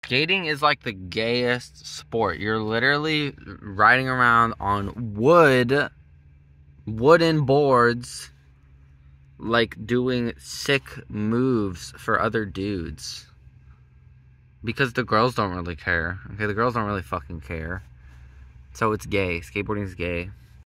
Skating is like the gayest sport. You're literally riding around on wooden boards, like doing sick moves for other dudes. Because the girls don't really care. Okay, the girls don't really fucking care. So it's gay. Skateboarding is gay.